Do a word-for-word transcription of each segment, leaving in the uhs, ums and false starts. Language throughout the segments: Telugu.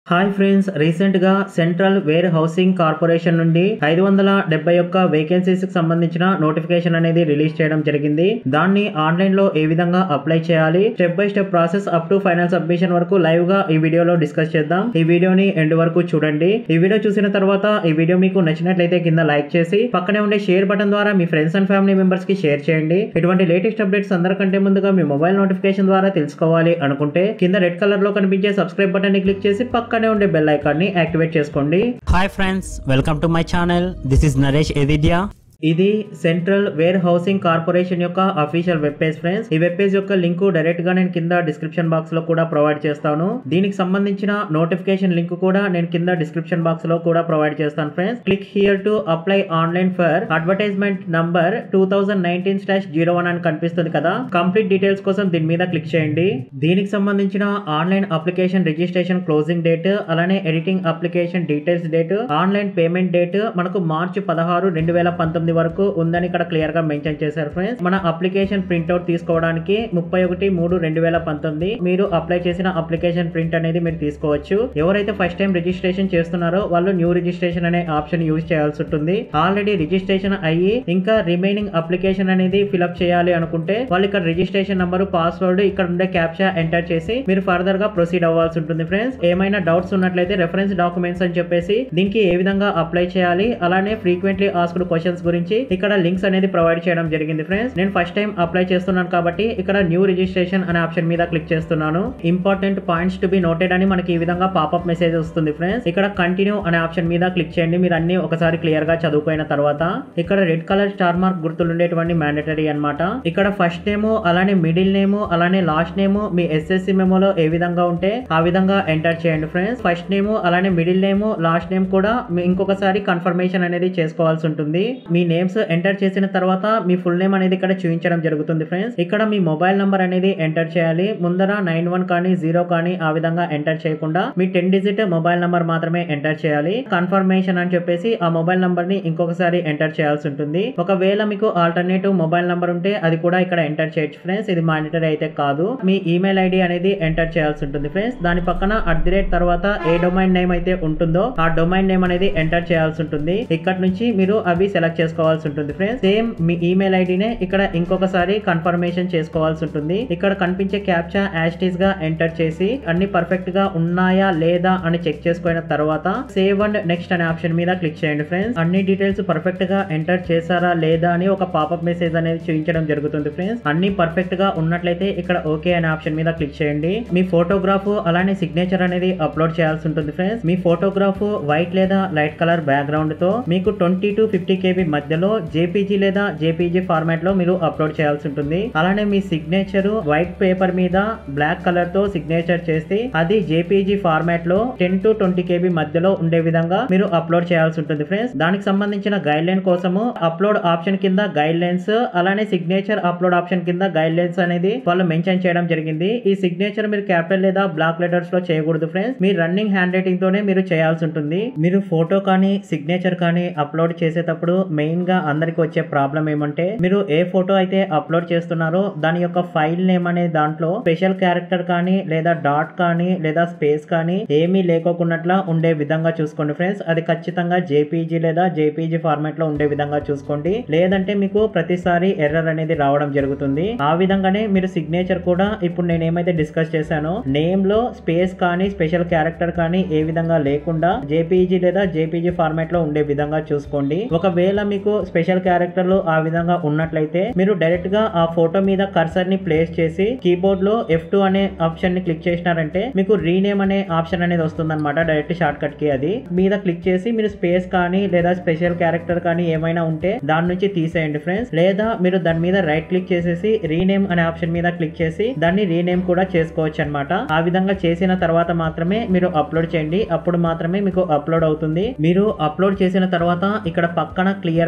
హాయ్ ఫ్రెండ్స్, రీసెంట్ గా సెంట్రల్ వేర్ హౌసింగ్ కార్పొరేషన్ నుండి ఐదు వందల డెబ్బై ఒక్క వేకెన్సీస్ కి సంబంధించిన నోటిఫికేషన్ అనేది రిలీజ్ చేయడం జరిగింది. దాన్ని ఆన్లైన్ లో ఏ విధంగా అప్లై చేయాలి, step by step process up to final submission వరకు లైవ్ గా ఈ వీడియోలో డిస్కస్ చేద్దాం. ఈ వీడియోని ఎండ్ వరకు చూడండి. ఈ వీడియో చూసిన తర్వాత ఈ వీడియో మీకు నచ్చినట్లయితే కింద లైక్ చేసి పక్కనే ఉండే షేర్ బటన్ ద్వారా మీ ఫ్రెండ్స్ అండ్ ఫ్యామిలీ మెంబర్స్ కి షేర్ చేయండి. ఇటువంటి లేటెస్ట్ అప్డేట్స్ అందరికంటే ముందుగా మీ మొబైల్ నోటిఫికేషన్ ద్వారా తెలుసుకోవాలి అనుకుంటే కింద రెడ్ కలర్ లో కనిపించే సబ్స్క్రైబ్ బటన్ ని క్లిక్ చేసి పక్కనే ఉండే బెల్ ఐకాన్ ని యాక్టివేట్ చేసుకోండి. Hi friends, welcome to my channel. This is Naresh ఎదిద్యా. ఇది సెంట్రల్ వేర్ హౌసింగ్ కార్పొరేషన్ యొక్క అఫీషియల్ వెబ్ పేజ్ ఫ్రెండ్స్. ఈ వెబ్ పేజ్ యొక్క లింక్ డైరెక్ట్ గా నేను కింద డిస్క్రిప్షన్ బాక్స్ లో కూడా ప్రొవైడ్ చేస్తాను. దీనికి సంబంధించిన నోటిఫికేషన్ లింక్ కూడా నేను కింద డిస్క్రిప్షన్ బాక్స్ లో కూడా ప్రొవైడ్ చేస్తాను friends. Click here to apply online for advertisement number two thousand nineteen slash zero one అని కనిపిస్తుంది కదా. కంప్లీట్ డీటెయిల్స్ కోసం దీని మీద క్లిక్ చేయండి. దీనికి సంబంధించిన online application registration closing date, అలానే editing application details date, online payment date మనకు మార్చి పదహారు రెండు వేల పంతొమ్మిది వరకు ఉందని ఇక్కడ క్లియర్ గా మెన్షన్ చేశారు ఫ్రెండ్స్. మన అప్లికేషన్ ప్రింట్అవుట్ తీసుకోవడానికి ముప్పై ఒకటి మూడు రెండు వేల పంతొమ్మిది మీరు అప్లై చేసిన అప్లికేషన్ ప్రింట్ అనేది మీరు తీసుకోవచ్చు. ఎవరైతే ఫస్ట్ టైం రిజిస్ట్రేషన్ చేస్తున్నారో వాళ్ళు న్యూ రిజిస్ట్రేషన్ అనే ఆప్షన్ యూజ్ చేయాల్సి ఉంటుంది. ఆల్రెడీ రిజిస్ట్రేషన్ అయ్యి ఇంకా రిమైనింగ్ అప్లికేషన్ అనేది ఫిల్అప్ చేయాలి అనుకుంటే వాళ్ళు ఇక్కడ రిజిస్ట్రేషన్ నంబర్, పాస్వర్డ్, ఇక్కడ ఉండే క్యాప్చా ఎంటర్ చేసి మీరు ఫర్దర్ గా ప్రొసీడ్ అవ్వాల్సి ఉంటుంది ఫ్రెండ్స్. ఏమైనా డౌట్స్ ఉన్నట్లయితే రెఫరెన్స్ డాక్యుమెంట్స్ అని చెప్పేసి దీనికి ఏ విధంగా అప్లై చేయాలి, అలానే ఫ్రీక్వెంట్లీ ఆస్క్డ్ క్వశ్చన్స్ గురించి ఇక్కడ లింక్స్ అనేది ప్రొవైడ్ చేయడం జరిగింది ఫ్రెండ్స్. నేను ఫస్ట్ టైం అప్లై చేస్తున్నాను కాబట్టి ఇక్కడ న్యూ రిజిస్ట్రేషన్ అనే ఆప్షన్ మీద క్లిక్ చేస్తున్నాను. Important points to be noted అని మనకి ఈ విధంగా పాపప్ మెసేజ్ వస్తుంది ఫ్రెండ్స్. ఇక్కడ కంటిన్యూ అనే ఆప్షన్ మీద క్లిక్ చేయండి. మీరు అన్ని ఒకసారి క్లియర్ గా చదువుకున్న తర్వాత ఇక్కడ రెడ్ కలర్ స్టార్ మార్క్ గుర్తులు ఉండేటువంటి మ్యాండేటరీ అన్నమాట. ఇక్కడ ఫస్ట్ నేమ్, అలానే మిడిల్ నేమ్, అలానే లాస్ట్ నేమ్ మీ ఎస్ఎస్సి మెమోలో ఏ విధంగా ఉంటే ఆ విధంగా ఎంటర్ చేయండి ఫ్రెండ్స్. ఫస్ట్ నేమ్, అలానే మిడిల్ నేమ్, లాస్ట్ నేమ్ కూడా ఇంకొకసారి కన్ఫర్మేషన్ అనేది చేసుకోవాల్సి ఉంటుంది. మీ నేమ్స్ ఎంటర్ చేసిన తర్వాత మీ ఫుల్ నేమ్ అనేది ఇక్కడ చూపించడం జరుగుతుంది ఫ్రెండ్స్. ఇక్కడ మీ మొబైల్ నంబర్ అనేది ఎంటర్ చేయాలి. ముందర నైన్ వన్ కానీ జీరో కానీ ఆ విధంగా ఎంటర్ చేయకుండా మీ టెన్ డిజిట్ మొబైల్ నంబర్ మాత్రమే ఎంటర్ చేయాలి. కన్ఫర్మేషన్ అని చెప్పేసి ఆ మొబైల్ నంబర్ ని ఇంకొకసారి ఎంటర్ చేయాల్సి ఉంటుంది. ఒకవేళ మీకు ఆల్టర్నేటివ్ మొబైల్ నంబర్ ఉంటే అది కూడా ఇక్కడ ఎంటర్ చేయొచ్చు ఫ్రెండ్స్. ఇది మానిటరీ అయితే కాదు. మీ ఈమెయిల్ ఐడి అనేది ఎంటర్ చేయాల్సి ఉంటుంది ఫ్రెండ్స్. దాని పక్కన అట్ ది రేట్ తర్వాత ఏ డొమైన్ నేమ్ అయితే ఉంటుందో ఆ డొమైన్ నేమ్ అనేది ఎంటర్ చేయాల్సి ఉంటుంది. ఇక్కడ నుంచి మీరు అవి సెలెక్ట్ చేసుకోవాల్సి ఉంటుంది ఫ్రెండ్స్. సేమ్ మీ ఈమెయిల్ ఐడినే ఇక్కడ ఇంకొకసారి కన్ఫర్మేషన్ చేసుకోవాల్సి ఉంటుంది. ఇక్కడ కనిపించే క్యాప్చా యాస్టీస్ గా ఎంటర్ చేసి అన్ని పర్ఫెక్ట్ గా ఉన్నాయా లేదా అని చెక్ చేసుకున్న తర్వాత సేవ్ అండ్ నెక్స్ట్ అనే ఆప్షన్ మీద క్లిక్ చేయండి ఫ్రెండ్స్. అన్ని డీటెయిల్స్ పర్ఫెక్ట్ గా ఎంటర్ చేశారా లేదా అని ఒక పాపప్ మెసేజ్ అనేది చూపించడం జరుగుతుంది ఫ్రెండ్స్. అన్ని పర్ఫెక్ట్ గా ఉన్నట్లయితే ఇక్కడ ఓకే అనే ఆప్షన్ మీద క్లిక్ చేయండి. మీ ఫోటోగ్రాఫ్ అలానే సిగ్నేచర్ అనేది అప్లోడ్ చేయాల్సి ఉంటుంది ఫ్రెండ్స్. మీ ఫోటోగ్రాఫ్ వైట్ లేదా లైట్ కలర్ బ్యాక్గ్రౌండ్ తో మీకు ట్వంటీ టు ఫిఫ్టీ కేబీ మధ్యలో జేపీజీ లేదా జేపీజీ ఫార్మాట్ లో మీరు అప్లోడ్ చేయాల్సి ఉంటుంది. అలానే మీ సిగ్నేచర్ వైట్ పేపర్ మీద బ్లాక్ కలర్ తో సిగ్నేచర్ చేసి అది జేపీజీ ఫార్మాట్ లో టెన్ టు ట్వంటీ కేబీ మధ్యలో ఉండే విధంగా మీరు అప్లోడ్ చేయాల్సి ఉంటుంది ఫ్రెండ్స్. దానికి సంబంధించిన గైడ్ లైన్ కోసము అప్లోడ్ ఆప్షన్ కింద గైడ్ లైన్స్, అలానే సిగ్నేచర్ అప్లోడ్ ఆప్షన్ కింద గైడ్ లైన్స్ అనేది వాళ్ళు మెన్షన్ చేయడం జరిగింది. ఈ సిగ్నేచర్ మీరు క్యాపిటల్ లేదా బ్లాక్ లెటర్స్ లో చేయకూడదు ఫ్రెండ్స్. మీ రన్నింగ్ హ్యాండ్ రైటింగ్ తోనే మీరు చేయాల్సి ఉంటుంది. మీరు ఫోటో కానీ సిగ్నేచర్ కానీ అప్లోడ్ చేసేటప్పుడు మెయిన్ గా అందరికి వచ్చే ప్రాబ్లం ఏమంటే మీరు ఏ ఫోటో అయితే అప్లోడ్ చేస్తున్నారో దాని యొక్క ఫైల్ నేమ్ అనే దాంట్లో స్పెషల్ క్యారెక్టర్ కానీ లేదా డాట్ కానీ లేదా స్పేస్ కానీ ఏమీ లేకోకున్నట్లా ఉండే విధంగా చూసుకోండి ఫ్రెండ్స్. అది ఖచ్చితంగా జేపీజీ లేదా జేపీజీ ఫార్మాట్ లో ఉండే విధంగా చూసుకోండి. లేదంటే మీకు ప్రతిసారి ఎర్రర్ అనేది రావడం జరుగుతుంది. ఆ విధంగానే మీరు సిగ్నేచర్ కూడా ఇప్పుడు నేను ఏమైతే డిస్కస్ చేశానో నేమ్ లో స్పేస్ కానీ స్పెషల్ క్యారెక్టర్ కానీ ఏ విధంగా లేకుండా జేపీజీ లేదా జేపీజీ ఫార్మాట్ లో ఉండే విధంగా చూసుకోండి. ఒకవేళ మీకు స్పెషల్ క్యారెక్టర్లు ఆ విధంగా ఉన్నట్లయితే మీరు డైరెక్ట్ గా ఆ ఫోటో మీద కర్సర్ ని ప్లేస్ చేసి కీబోర్డ్ లో ఎఫ్ టూ అనే ఆప్షన్ ని క్లిక్ చేసినారంటే మీకు రీనేమ్ అనే ఆప్షన్ అనేది వస్తుంది అనమాట. డైరెక్ట్ షార్ట్ కట్ కి అది మీద క్లిక్ చేసి మీరు స్పేస్ కానీ లేదా స్పెషల్ క్యారెక్టర్ కానీ ఏమైనా ఉంటే దాని నుంచి తీసేయండి ఫ్రెండ్స్. లేదా మీరు దాని మీద రైట్ క్లిక్ చేసేసి రీనేమ్ అనే ఆప్షన్ మీద క్లిక్ చేసి దాన్ని రీనేమ్ కూడా చేసుకోవచ్చు అనమాట. ఆ విధంగా చేసిన తర్వాత మాత్రమే మీరు అప్లోడ్ చేయండి. అప్పుడు మాత్రమే మీకు అప్లోడ్ అవుతుంది. మీరు అప్లోడ్ చేసిన తర్వాత ఇక్కడ పక్కన క్లియర్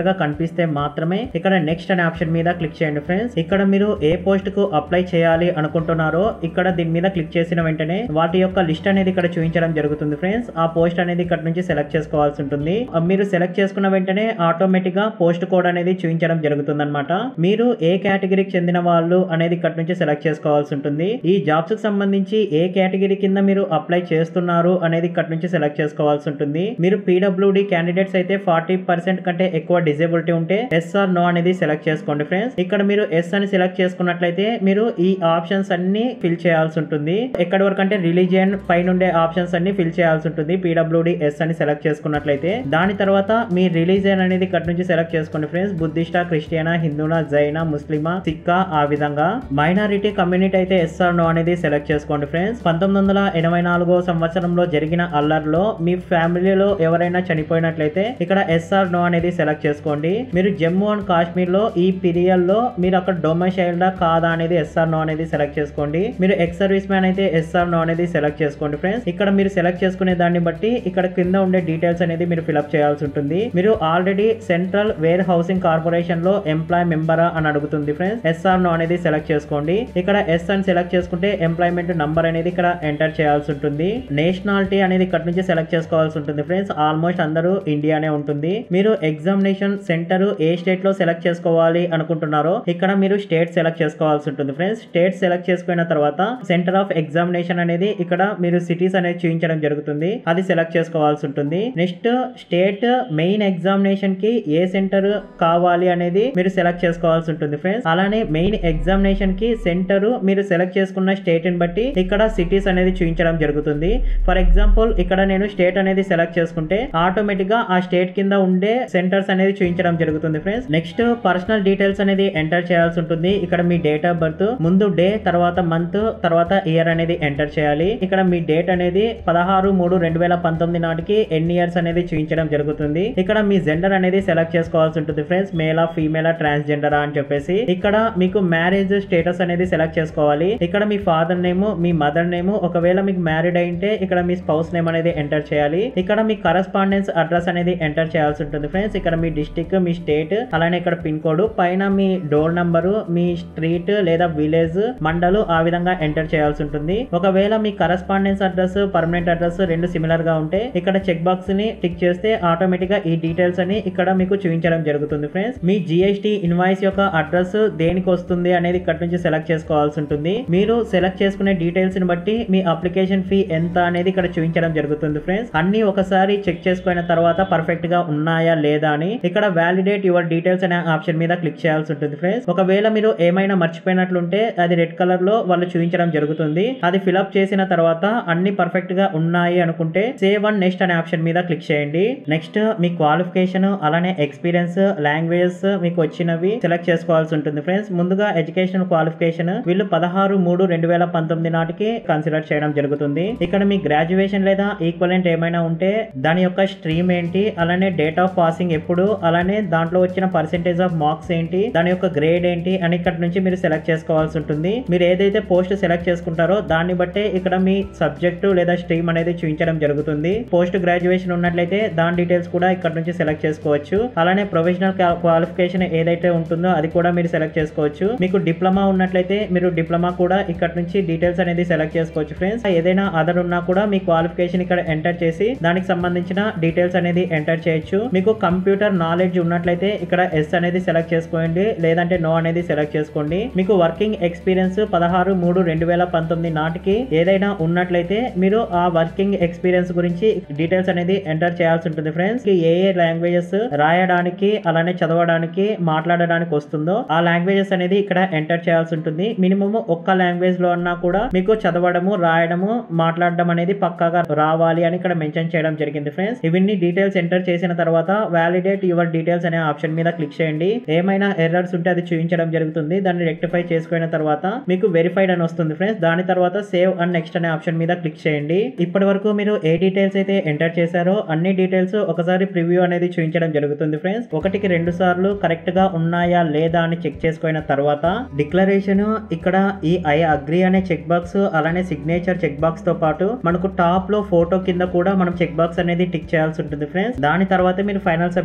క్లియర్ గా కనిపిస్తే మాత్రమే ఇక్కడ నెక్స్ట్ అనే ఆప్షన్ మీద క్లిక్ చేయండి ఫ్రెండ్స్. ఇక్కడ మీరు ఏ పోస్ట్ కు అప్లై చేయాలి అనుకుంటున్నారో ఇక్కడ దీని మీద క్లిక్ చేసిన వెంటనే వాటి యొక్క లిస్ట్ అనేది ఇక్కడ చూపించడం జరుగుతుంది ఫ్రెండ్స్. ఆ పోస్ట్ అనేది ఇక్కడ నుంచి సెలెక్ట్ చేసుకోవాల్సి ఉంటుంది. మీరు సెలెక్ట్ చేసుకున్న వెంటనే ఆటోమేటిక్ గా పోస్ట్ కోడ్ అనేది చూపించడం జరుగుతుంది అనమాట. మీరు ఏ కేటగిరీకి చెందిన వాళ్ళు అనేది ఇక్కడ నుంచి సెలెక్ట్ చేసుకోవాల్సి ఉంటుంది. ఈ జాబ్స్ కి సంబంధించి ఏ కేటగిరీ కింద మీరు అప్లై చేస్తున్నారు అనేది ఇక్కడ నుంచి సెలెక్ట్ చేసుకోవాల్సి ఉంటుంది. మీరు పీడబ్ల్యూడి క్యాండిడేట్స్ అయితే ఫార్టీ పర్సెంట్ కంటే ఎక్కువ డిజేబిలిటీ ఉంటే ఎస్ ఆర్ నో అనేది సెలెక్ట్ చేసుకోండి ఫ్రెండ్స్. ఇక్కడ మీరు ఎస్ అని సెలెక్ట్ చేసుకున్నట్లయితే మీరు ఈ ఆప్షన్స్ అన్ని ఫిల్ చేయాల్సి ఉంటుంది. ఎక్కడి వరకు అంటే రిలీజియన్ పైన ఉండే ఆప్షన్స్ అన్ని ఫిల్ చేయాల్సి ఉంటుంది. పీడబ్ల్యూడి ఎస్ అని సెలెక్ట్ చేసుకున్నట్లయితే దాని తర్వాత మీ రిలీజియన్ అనేది ఇక్కడ నుంచి సెలెక్ట్ చేసుకోండి ఫ్రెండ్స్. బుద్ధిస్టా, క్రిస్టియనా, హిందూనా, జైనా, ముస్లిమా, సిక్కా, ఆ విధంగా. మైనారిటీ కమ్యూనిటీ అయితే ఎస్ ఆర్ నో అనేది సెలెక్ట్ చేసుకోండి ఫ్రెండ్స్. పంతొమ్మిది వందల ఎనభై నాలుగో సంవత్సరంలో జరిగిన అల్లర్లో మీ ఫ్యామిలీలో ఎవరైనా చనిపోయినట్లయితే ఇక్కడ ఎస్ ఆర్ నో అనేది సెలెక్ట్ చేసుకోండి. మీరు జమ్మూ అండ్ కాశ్మీర్ లో ఈ పీరియడ్ లో మీరు అక్కడ డొమైసైల్డా కాదా అనేది ఎస్ ఆర్ నో అనేది సెలెక్ట్ చేసుకోండి. మీరు ఎక్స్ సర్వీస్ మ్యాన్ అయితే ఎస్ ఆర్ నో అనేది సెలెక్ట్ చేసుకోండి ఫ్రెండ్స్. ఇక్కడ మీరు సెలెక్ట్ చేసుకునే దాన్ని బట్టి ఇక్కడ కింద ఉండే డీటెయిల్స్ అనేది మీరు ఫిల్అప్ చేయాల్సి ఉంటుంది. మీరు already central warehousing corporation లో ఎంప్లాయ్ మెంబరా అని అడుగుతుంది ఫ్రెండ్స్. ఎస్ ఆర్ నో అనేది సెలెక్ట్ చేసుకోండి. ఇక్కడ ఎస్ అని సెలెక్ట్ చేసుకుంటే ఎంప్లాయ్మెంట్ నంబర్ అనేది ఇక్కడ ఎంటర్ చేయాల్సి ఉంటుంది. నేషనాలిటీ అనేది ఇక్కడ నుంచి సెలెక్ట్ చేసుకోవాల్సి ఉంటుంది ఫ్రెండ్స్. ఆల్మోస్ట్ అందరూ ఇండియానే ఉంటుంది. మీరు ఎగ్జామినేషన్ సెంటర్ ఏ స్టేట్ లో సెలెక్ట్ చేసుకోవాలి అనుకుంటున్నారో ఇక్కడ మీరు స్టేట్ సెలెక్ట్ చేసుకోవాల్సి ఉంటుంది ఫ్రెండ్స్. స్టేట్ సెలెక్ట్ చేసుకున్న తర్వాత సెంటర్ ఆఫ్ ఎగ్జామినేషన్ అనేది ఇక్కడ మీరు సిటీస్ అనేది చూపించడం జరుగుతుంది. అది సెలెక్ట్ చేసుకోవాల్సి ఉంటుంది. నెక్స్ట్ స్టేట్ మెయిన్ ఎగ్జామినేషన్ కి ఏ సెంటర్ కావాలి అనేది మీరు సెలెక్ట్ చేసుకోవాల్సి ఉంటుంది ఫ్రెండ్స్. అలానే మెయిన్ ఎగ్జామినేషన్ కి సెంటర్ మీరు సెలెక్ట్ చేసుకున్న స్టేట్ ని బట్టి ఇక్కడ సిటీస్ అనేది చూపించడం జరుగుతుంది. ఫర్ ఎగ్జాంపుల్ ఇక్కడ నేను స్టేట్ అనేది సెలెక్ట్ చేసుకుంటే ఆటోమేటిక్ గా ఆ స్టేట్ కింద ఉండే సెంటర్స్ అనేది చూపించడం జరుగుతుంది ఫ్రెండ్స్. నెక్స్ట్ పర్సనల్ డీటెయిల్స్ అనేది ఎంటర్ చేయాల్సి ఉంటుంది. ఇక్కడ మీ డేట్ ఆఫ్ బర్త్, ముందు డే, తర్వాత మంత్, తర్వాత ఇయర్ అనేది ఎంటర్ చేయాలి. ఇక్కడ మీ డేట్ అనేది పదహారు మూడు రెండు వేల పంతొమ్మిది నాటికి ఎన్ని ఇయర్స్ అనేది చూపించడం జరుగుతుంది. ఇక్కడ మీ జెండర్ అనేది సెలెక్ట్ చేసుకోవాల్సి ఉంటుంది ఫ్రెండ్స్. మేలా, ఫీమేలా, ట్రాన్స్జెండరా అని చెప్పేసి ఇక్కడ మీకు మ్యారేజ్ స్టేటస్ అనేది సెలెక్ట్ చేసుకోవాలి. ఇక్కడ మీ ఫాదర్ నేమ్, మీ మదర్ నేమ్, ఒకవేళ మీకు మ్యారీడ్ అయితే ఇక్కడ మీ స్పౌస్ నేమ్ అనేది ఎంటర్ చేయాలి. ఇక్కడ మీ కరస్పాండెన్స్ అడ్రస్ అనేది ఎంటర్ చేయాల్సి ఉంటుంది ఫ్రెండ్స్. ఇక్కడ మీ డిస్ట్రిక్ట్, మీ స్టేట్, అలానే ఇక్కడ పిన్ కోడ్, పైన మీ డోర్ నంబరు, మీ స్ట్రీట్ లేదా విలేజ్, మండలు ఆ విధంగా ఎంటర్ చేయాల్సి ఉంటుంది. ఒకవేళ మీ కరస్పాండెన్స్ అడ్రస్, పర్మనెంట్ అడ్రస్ రెండు సిమిలర్ గా ఉంటే ఇక్కడ చెక్ బాక్స్ ని టిక్ చేస్తే ఆటోమేటిక్ గా ఈ డీటెయిల్స్ అని ఇక్కడ మీకు చూపించడం జరుగుతుంది ఫ్రెండ్స్. మీ జిఎస్టి ఇన్వాయిస్ యొక్క అడ్రస్ దేనికి వస్తుంది అనేది ఇక్కడ నుంచి సెలెక్ట్ చేసుకోవాల్సి ఉంటుంది. మీరు సెలెక్ట్ చేసుకునే డీటెయిల్స్ ని బట్టి మీ అప్లికేషన్ ఫీ ఎంత అనేది ఇక్కడ చూపించడం జరుగుతుంది ఫ్రెండ్స్. అన్ని ఒకసారి చెక్ చేసుకున్న తర్వాత పర్ఫెక్ట్ గా ఉన్నాయా లేదా అని ఇక్కడ వ్యాలిడేట్ యువర్ డీటెయిల్స్ అనే ఆప్షన్ మీద క్లిక్ చేయాల్సి ఉంటుంది ఫ్రెండ్స్. ఒకవేళ మీరు ఏమైనా మర్చిపోయినట్లుంటే అది రెడ్ కలర్ లో వాళ్ళు చూపించడం జరుగుతుంది. అది ఫిల్అప్ చేసిన తర్వాత అన్ని పర్ఫెక్ట్ గా ఉన్నాయి అనుకుంటే సేవ్ అండ్ నెక్స్ట్ అనే ఆప్షన్ మీద క్లిక్ చేయండి. నెక్స్ట్ మీ క్వాలిఫికేషన్, అలానే ఎక్స్పీరియన్స్, లాంగ్వేజెస్ మీకు వచ్చినవి సెలెక్ట్ చేసుకోవాల్సి ఉంటుంది ఫ్రెండ్స్. ముందుగా ఎడ్యుకేషన్ క్వాలిఫికేషన్ వీళ్ళు పదహారు మూడు రెండు వేల పంతొమ్మిది నాటికి కన్సిడర్ చేయడం జరుగుతుంది. ఇక్కడ మీ గ్రాడ్యుయేషన్ లేదా ఈక్వలెంట్ ఏమైనా ఉంటే దాని యొక్క స్ట్రీమ్ ఏంటి, అలానే డేట్ ఆఫ్ పాసింగ్ ఎప్పుడు, అలానే దాంట్లో వచ్చిన పర్సెంటేజ్ ఆఫ్ మార్క్స్ ఏంటి, దాని యొక్క గ్రేడ్ ఏంటి అని ఇక్కడ నుంచి మీరు సెలెక్ట్ చేసుకోవాల్సి ఉంటుంది. మీరు ఏదైతే పోస్ట్ సెలెక్ట్ చేసుకుంటారో దాన్ని బట్టే ఇక్కడ మీ సబ్జెక్టు లేదా స్ట్రీమ్ అనేది చూపించడం జరుగుతుంది. పోస్ట్ గ్రాడ్యుయేషన్ ఉన్నట్లయితే దాని డీటెయిల్స్ కూడా ఇక్కడ నుంచి సెలెక్ట్ చేసుకోవచ్చు. అలానే ప్రొఫెషనల్ క్వాలిఫికేషన్ ఏదైతే ఉంటుందో అది కూడా మీరు సెలెక్ట్ చేసుకోవచ్చు. మీకు డిప్లొమా ఉన్నట్లయితే మీరు డిప్లొమా కూడా ఇక్కడ నుంచి డీటెయిల్స్ అనేది సెలెక్ట్ చేసుకోవచ్చు ఫ్రెండ్స్. ఏదైనా అదర్ ఉన్నా కూడా మీ క్వాలిఫికేషన్ ఇక్కడ ఎంటర్ చేసి దానికి సంబంధించిన డీటెయిల్స్ అనేది ఎంటర్ చేయొచ్చు. మీకు కంప్యూటర్ నాలెడ్జ్ ఉన్నట్లయితే ఇక్కడ ఎస్ అనేది సెలెక్ట్ చేసుకోండి, లేదంటే నో అనేది సెలెక్ట్ చేసుకోండి. మీకు వర్కింగ్ ఎక్స్పీరియన్స్ పదహారు మూడు రెండు వేల పంతొమ్మిది నాటికి ఏదైనా ఉన్నట్లయితే మీరు ఆ వర్కింగ్ ఎక్స్పీరియన్స్ గురించి డీటెయిల్స్ అనేది ఎంటర్ చేయాల్సి ఉంటుంది ఫ్రెండ్స్. ఏ ఏ లాంగ్వేజెస్ రాయడానికి, అలానే చదవడానికి, మాట్లాడడానికి వస్తుందో ఆ లాంగ్వేజెస్ అనేది ఇక్కడ ఎంటర్ చేయాల్సి ఉంటుంది. మినిమం ఒక్క లాంగ్వేజ్ లో అన్నా కూడా మీకు చదవడము, రాయడము, మాట్లాడడం అనేది పక్కాగా రావాలి అని ఇక్కడ మెన్షన్ చేయడం జరిగింది ఫ్రెండ్స్. ఇవన్నీ డీటెయిల్స్ ఎంటర్ చేసిన తర్వాత వ్యాలిడేట్ యువర్ డీటెయిల్స్ అనే ఆప్షన్ మీద క్లిక్ చేయండి. ఏమైనా ఎర్రర్స్ ఉంటే అది చూపించడం జరుగుతుంది. దాన్ని రెక్టిఫై చేసుకున్న తర్వాత మీకు వెరిఫైడ్ అని వస్తుంది ఫ్రెండ్స్. దాని తర్వాత సేవ్ అండ్ నెక్స్ట్ అనే ఆప్షన్ మీద క్లిక్ చేయండి. ఇప్పటి వరకు మీరు ఏ డీటెయిల్స్ అయితే ఎంటర్ చేశారో అన్ని డీటెయిల్స్ ఒకసారి ప్రివ్యూ అనేది చూపించడం జరుగుతుంది ఫ్రెండ్స్. ఒకటికి రెండు సార్లు కరెక్ట్ గా ఉన్నాయా లేదా అని చెక్ చేసుకున్న తర్వాత డిక్లరేషన్, ఇక్కడ ఈ ఐ అగ్రీ అనే చెక్ బాక్స్, అలానే సిగ్నేచర్ చెక్ బాక్స్ తో పాటు మనకు టాప్ లో ఫోటో కింద కూడా మనం చెక్ బాక్స్ అనేది టిక్ చేయాల్సి ఉంటుంది ఫ్రెండ్స్. దాని తర్వాత మీరు ఫైనల్ సబ్మిట్ అనేది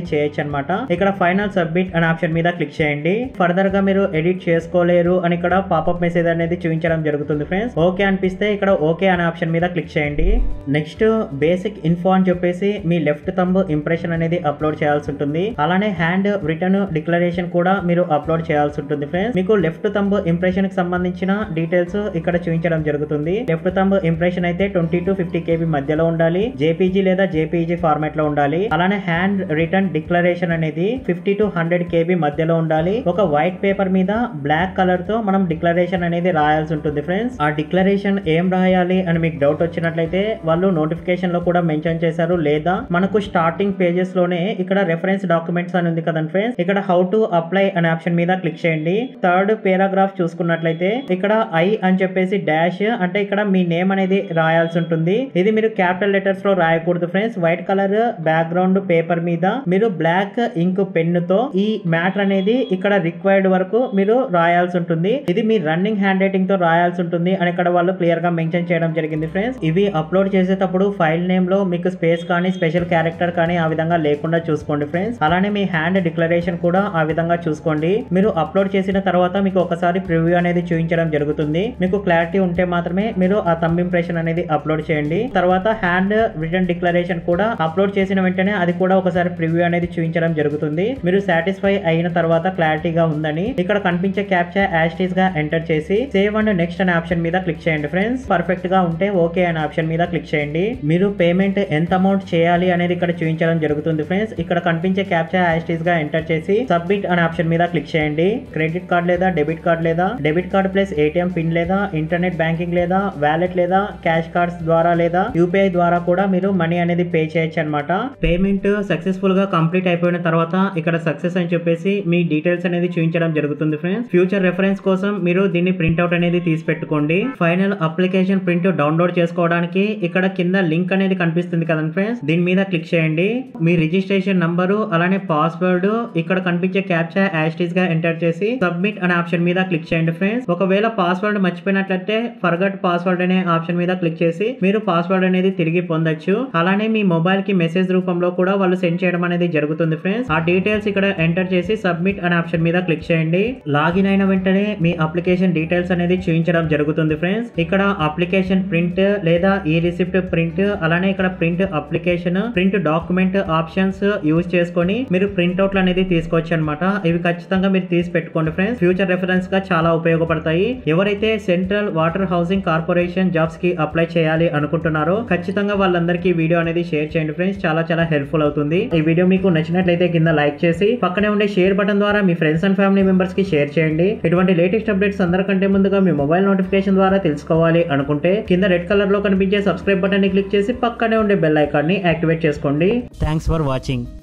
చేయొచ్చు అనమాట. ఇక్కడ ఫైనల్ సబ్మిట్ అనే ఆప్షన్ మీద క్లిక్ చేయండి. ఫర్దర్ గా మీరు ఎడిట్ చేసుకోలేరు అని ఇక్కడ పాపప్ మెసేజ్ అనేది చూపించడం జరుగుతుంది ఫ్రెండ్స్. ఓకే అనిపిస్తే ఇక్కడ ఓకే అనే ఆప్షన్ మీద క్లిక్ చేయండి. నెక్స్ట్ బేసిక్ ఇన్ఫో అని చెప్పేసి మీ లెఫ్ట్ థంబ్ ఇంప్రెషన్ అనేది అప్లోడ్ చేయాల్సి ఉంటుంది. అలానే హ్యాండ్ రిటర్న్ డిక్లరేషన్ కూడా మీరు అప్లోడ్ చేయాల్సి ఉంటుంది ఫ్రెండ్స్. మీకు లెఫ్ట్ థంబ్ ఇంప్రెషన్ కి సంబంధించిన డీటెయిల్స్ ఇక్కడ చూపించడం జరుగుతుంది. లెఫ్ట్ థంబ్ ఇంప్రెషన్ అయితే ట్వంటీ టు ఫిఫ్టీ కేబీ మధ్యలో ఉండాలి. జేపీజీ లేదా జేపీజీ ఫార్మాట్ లో ఉండాలి. అలానే హ్యాండ్ రిటర్న్ డిక్లరేషన్ అనేది ఫిఫ్టీ టు హండ్రెడ్ కేబీ మధ్యలో ఉండాలి. ఒక వైట్ పేపర్ మీద బ్లాక్ కలర్ తో మనం డిక్లరేషన్ అనేది రాయాల్సి ఉంటుంది ఫ్రెండ్స్. ఆ డిక్లరేషన్ ఏం రాయాలి అని మీకు డౌట్ వచ్చినట్లయితే వాళ్ళు నోటిఫికేషన్ లో కూడా మెన్షన్ చేశారు. లేదా మనకు స్టార్టింగ్ పేజెస్ లోనే ఇక్కడ రెఫరెన్స్ డాక్యుమెంట్స్ అని ఉంది కదండి ఫ్రెండ్స్. ఇక్కడ హౌ టు అప్లై అనే ఆప్షన్ మీద క్లిక్ చేయండి. థర్డ్ పేరాగ్రాఫ్ చూసుకున్నట్లయితే ఇక్కడ ఐ అని చెప్పేసి డాష్ అంటే ఇక్కడ మీ నేమ్ అనేది రాయాల్సి ఉంటుంది. ఇది మీరు క్యాపిటల్ లెటర్స్ లో రాయకూడదు friends. White colour background paper మీద మీరు బ్లాక్ ఇంక్ పెన్ తో ఈ మ్యాటర్ అనేది ఇక్కడ రిక్వైర్డ్ వరకు మీరు రాయాల్సి ఉంటుంది. ఇది మీ రన్నింగ్ హ్యాండ్ రైటింగ్ తో రాయాల్సి ఉంటుంది అని ఇక్కడ వాళ్ళు క్లియర్ గా మెన్షన్ చేయడం జరిగింది ఫ్రెండ్స్. ఇవి అప్లోడ్ చేసేటప్పుడు ఫైల్ నేమ్ లో మీకు స్పేస్ కానీ స్పెషల్ క్యారెక్టర్ కానీ ఆ విధంగా లేకుండా చూసుకోండి ఫ్రెండ్స్. అలానే మీ హ్యాండ్ డిక్లరేషన్ కూడా ఆ విధంగా చూసుకోండి. మీరు అప్లోడ్ చేసిన తర్వాత మీకు ఒకసారి ప్రివ్యూ అనేది చూపించడం జరుగుతుంది. మీకు క్లారిటీ ఉంటే మాత్రమే మీరు ఆ థంబ్ ఇంప్రెషన్ అనేది అప్లోడ్ చేయండి. తర్వాత హ్యాండ్ రిటర్న్ డిక్లరేషన్ కూడా అప్లోడ్ చేసిన వెంటనే అది కూడా ఒకసారి ప్రివ్యూ అనేది చూపించడం జరుగుతుంది. మీరు సాటిస్ఫై అయిన తర్వాత క్లారిటీగా ఉందని ఇక్కడ కనిపించే క్యాప్చా యాస్టీస్ గా ఎంటర్ చేసి సేవ్ అండ్ నెక్స్ట్ అనే ఆప్షన్ మీద క్లిక్ చేయండి ఫ్రెండ్స్. పర్ఫెక్ట్ గా ఉంటే ఓకే అనే ఆప్షన్ మీద క్లిక్ చేయండి. మీరు పేమెంట్ ఎంత అమౌంట్ చేయాలి అనేది ఇక్కడ చూపించడం జరుగుతుంది ఫ్రెండ్స్. ఇక్కడ కనిపించే క్యాప్చా యాస్టీస్ గా ఎంటర్ చేసి సబ్మిట్ అనే ఆప్షన్ మీద క్లిక్ చేయండి. క్రెడిట్ కార్డ్ లేదా డెబిట్ కార్డ్ లేదా debit card plus ATM pin లేదా ఇంటర్నెట్ బ్యాంకింగ్ లేదా వ్యాలెట్ లేదా క్యాష్ కార్డ్స్ ద్వారా లేదా యూపీఐ ద్వారా కూడా మీరు మనీ అనేది పే చేయొచ్చు అనమాట. పేమెంట్ సక్సెస్ఫుల్ గా కంప్లీట్ అయిపోయిన తర్వాత ఇక్కడ సక్సెస్ అని చెప్పేసి మీ డీటెయిల్స్ అనేది చూపించడం జరుగుతుంది ఫ్రెండ్స్. ఫ్యూచర్ రెఫరెన్స్ కోసం మీరు దీన్ని ప్రింట్అవుట్ అనేది తీసి పెట్టుకోండి. ఫైనల్ అప్లికేషన్ ప్రింట్ డౌన్లోడ్ చేసుకోవడానికి ఇక్కడ కింద లింక్ అనేది కనిపిస్తుంది కదండి ఫ్రెండ్స్. దీని మీద క్లిక్ చేయండి. మీ రిజిస్ట్రేషన్ నంబరు అలానే పాస్వర్డ్ ఇక్కడ కనిపించే క్యాప్చా యాస్టీస్ గా ఎంటర్ చేసి సబ్మిట్ అనే ఆప్షన్ మీద క్లిక్ చేయండి ఫ్రెండ్స్. ఒకవేళ పాస్వర్డ్ మర్చిపోయినట్లయితే ఫర్గట్ పాస్వర్డ్ అనే ఆప్షన్ మీద క్లిక్ చేసి మీరు పాస్వర్డ్ అనేది తిరిగి పొందొచ్చు. అలానే మీ మొబైల్ కి మెసేజ్ రూపంలో కూడా వాళ్ళు సెండ్ చేయడం అనేది జరుగుతుంది ఫ్రెండ్స్. ఆ డీటెయిల్స్ ఇక్కడ ఎంటర్ చేసి సబ్మిట్ అనే ఆప్షన్ మీద క్లిక్ చేయండి. లాగిన్ అయిన వెంటనే మీ అప్లికేషన్ డీటెయిల్స్ అనేది చూపించడం జరుగుతుంది ఫ్రెండ్స్. ఇక్కడ అప్లికేషన్ ప్రింట్ లేదా ఈ రిసిప్ట్ ప్రింట్ అలానే ఇక్కడ print application print document options use చేసుకొని మీరు ప్రింట్ అవుట్లు అనేది తీసుకోవచ్చు అనమాట. ఇవి ఖచ్చితంగా మీరు తీసి పెట్టుకోండి ఫ్రెండ్స్. ఫ్యూచర్ రెఫరెన్స్ గా చాలా ఉపయోగపడతాయి. ఎవరైతే central water housing corporation jobs కి అప్లై చేయాలి అనుకుంటున్నారో ఖచ్చితంగా వాళ్ళందరికీ వీడియో అనేది షేర్ చేయండి ఫ్రెండ్స్. చాలా చాలా హెల్ప్ఫుల్ అవుతుంది. ఈ వీడియో మీకు నచ్చినట్లయితే కింద లైక్ చేసి పక్కనే ఉండే షేర్ బటన్ ద్వారా మీ ఫ్రెండ్స్ అండ్ ఫ్యామిలీ మెంబర్స్ కి షేర్ చేయండి. ఇటువంటి లేటెస్ట్ అప్డేట్స్ అందరికంటే ముందుగా మీ మొబైల్ నోటిఫికేషన్ ద్వారా తెలుసుకోవాలి అనుకుంటే కింద రెడ్ కలర్ లో కనిపించే సబ్స్క్రైబ్ బటన్ ని క్లిక్ చేసి పక్కనే ఉండే బెల్ ఐకాన్ ని యాక్టివేట్ చేసుకోండి. Thanks for watching.